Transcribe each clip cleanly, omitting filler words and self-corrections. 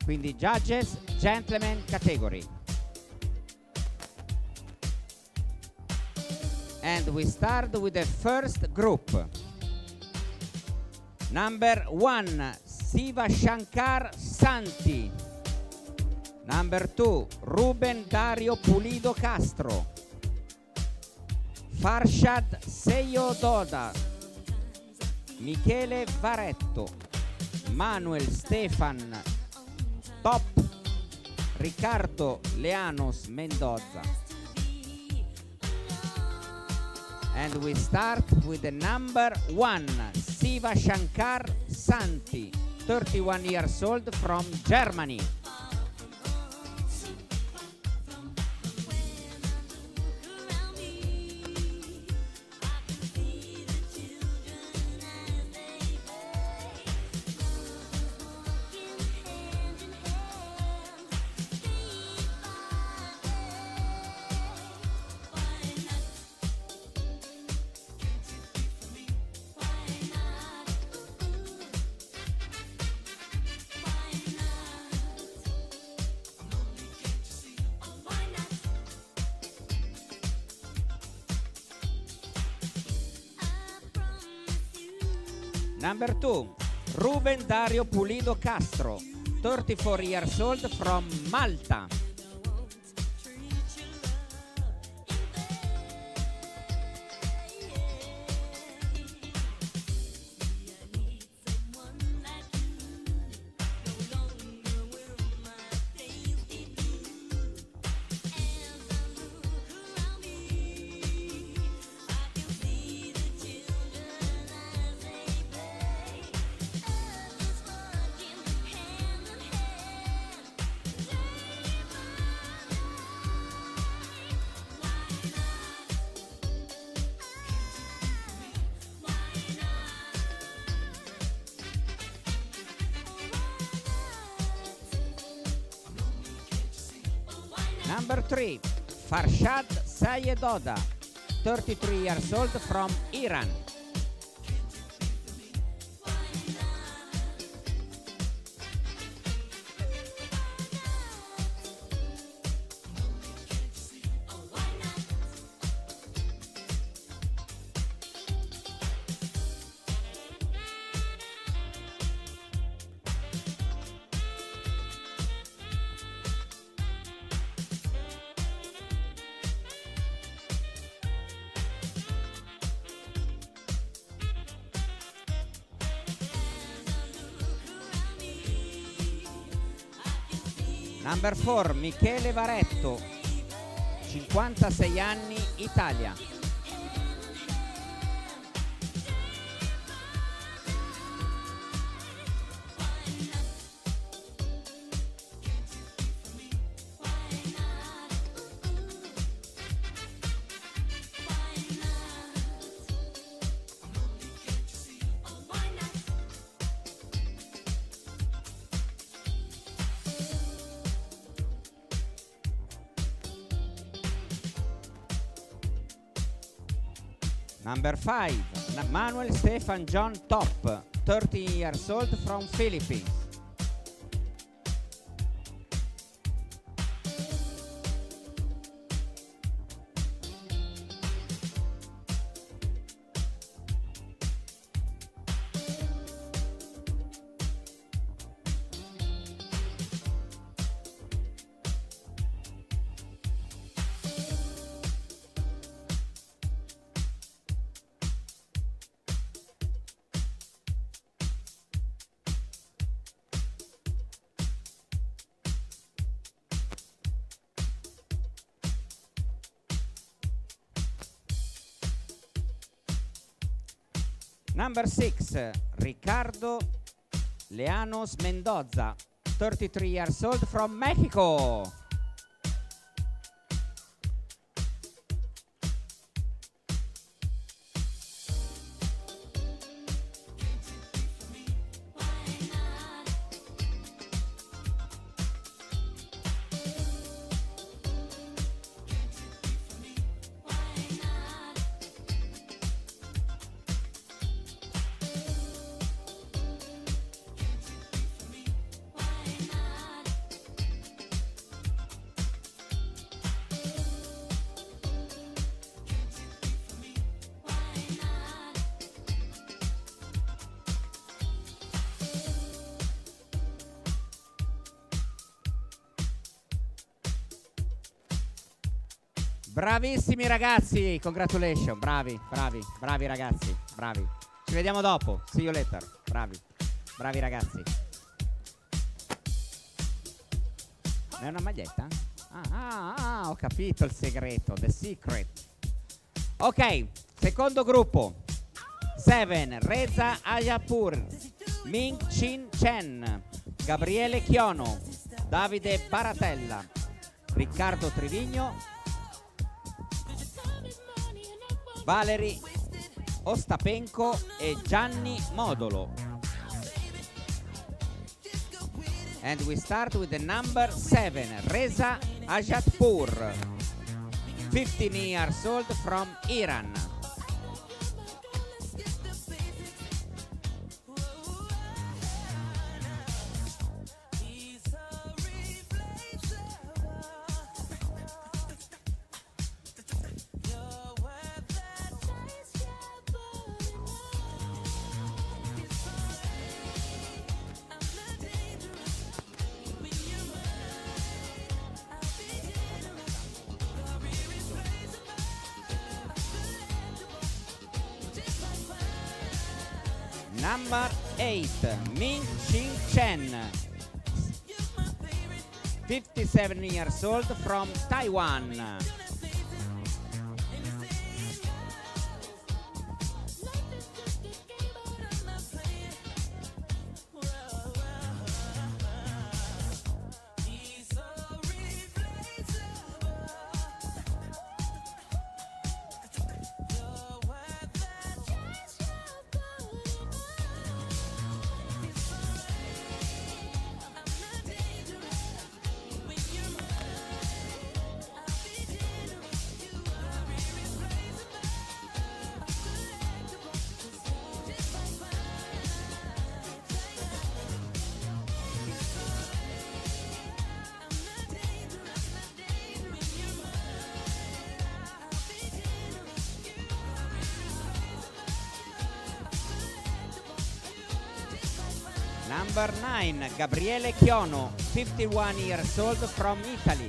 Quindi Judges, Gentleman category. And we start with the first group. Number 1, Siva Shankar Santi. Number 2, Ruben Dario Pulido Castro. Farshad Seyododa. Michele Varetto. Manuel Stefan Top. Riccardo Leanos Mendoza. And we start with the number 1, Siva Shankar Santi, 31 years old from Germany. Number 2, Ruben Dario Pulido Castro, 34 years old from Malta. Number 3, Farshad Sayedoda, 33 years old from Iran. Number 4, Michele Varetto, 56 anni, Italia. Number 5, Manuel Stefan John Top, 30 years old from Philippines. Number 6, Ricardo Leanos Mendoza, 33 years old from Mexico. Bravissimi ragazzi, congratulations, bravi ragazzi, bravi. Ci vediamo dopo, see you later, bravi ragazzi. È una maglietta? Ho capito il segreto, the secret. Ok, secondo gruppo. 7, Reza Ayapur, Ming Chin Chen, Gabriele Chiono, Davide Baratella, Riccardo Trivigno, Valery Ostapenko e Gianni Modolo. And we start with the number 7, Reza Ayapur, 15 years old from Iran. Number 8, Ming Chin Chen, 57 years old from Taiwan. Number 9, Gabriele Chiono, 51 years old from Italy.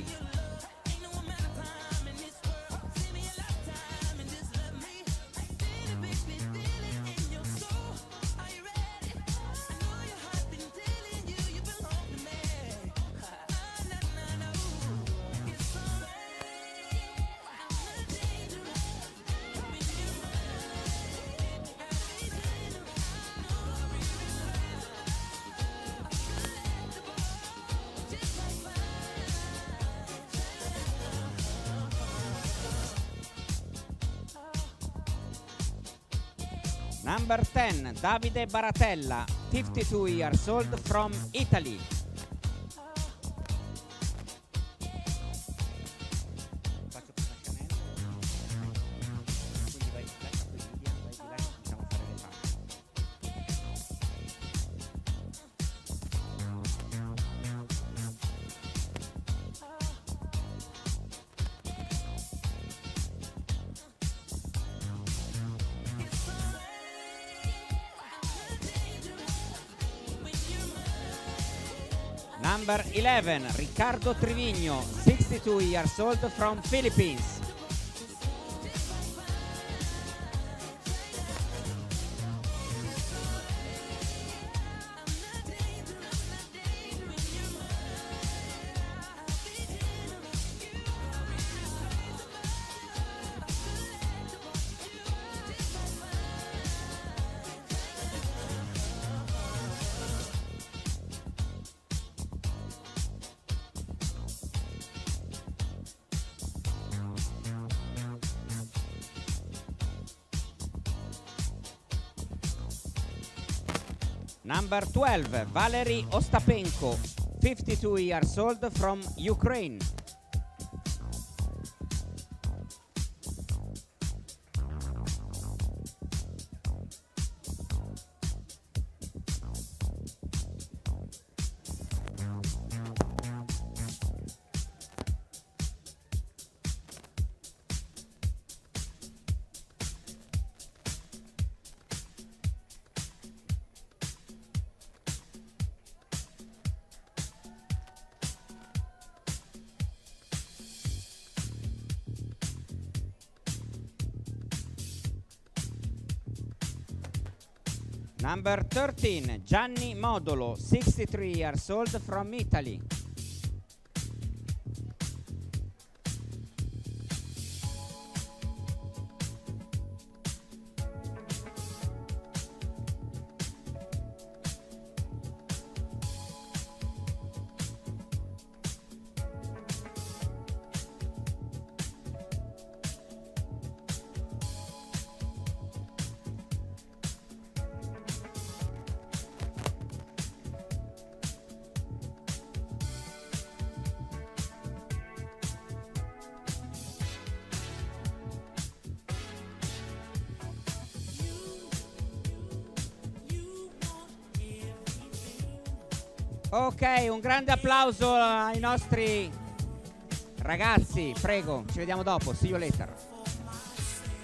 Number 10, Davide Baratella, 52 years old from Italy. Number 11, Riccardo Trivigno, 62 years old from Philippines. Number 12, Valery Ostapenko, 52 years old from Ukraine. Number 13, Gianni Modolo, 63 years old from Italy. Ok, un grande applauso ai nostri ragazzi, prego, ci vediamo dopo, see you later.